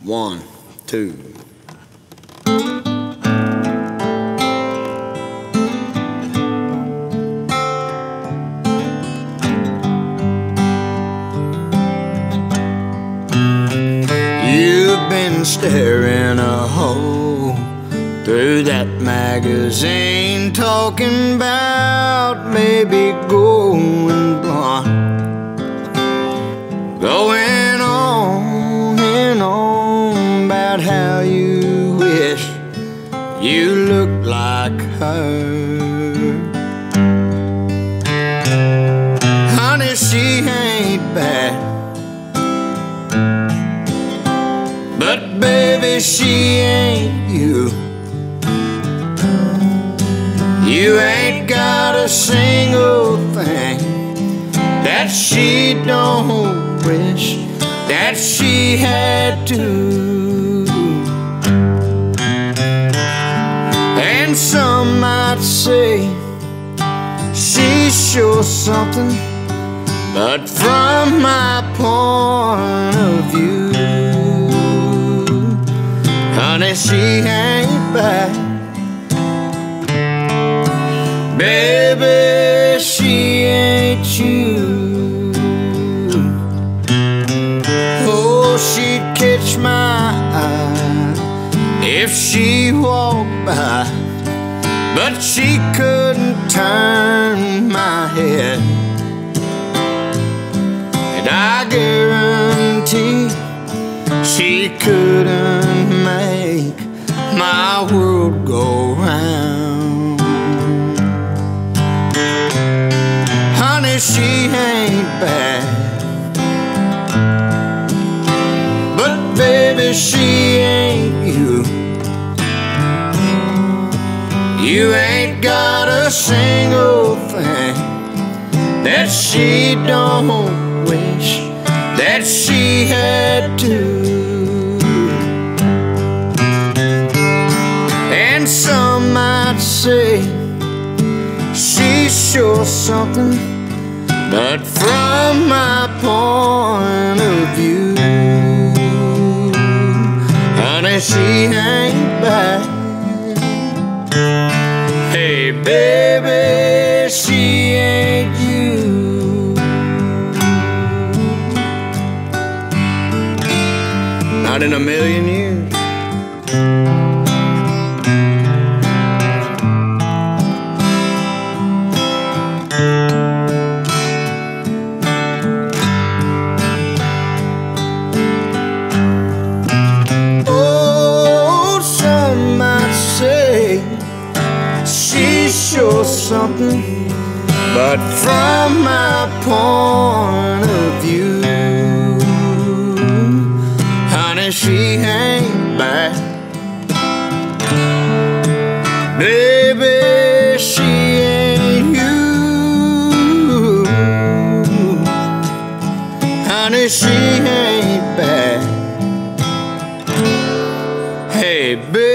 1, 2. You've been staring a hole through that magazine, talking about maybe going blind, going on and on about how you wish you looked like her. Honey, she ain't bad, but baby, she ain't you. You ain't got a single thing that she don't wish that she had to. And some might say she's sure something, but from my point of view, honey, she ain't bad. Baby, she ain't you. Oh, she'd catch my eye if she walked by, but she couldn't turn my head. And I guarantee she couldn't make my world go round. Honey, she ain't bad, but baby, she ain't you. You ain't got a single thing that she don't wish that she had to. And some might say she's sure something, but from my point of view, honey, she ain't bad. Hey, baby, she ain't you. Not in a million years. Oh, some might say she's sure something, but from my point of view, honey, she ain't bad. Baby, she ain't you. Honey, she ain't bad. Hey, baby.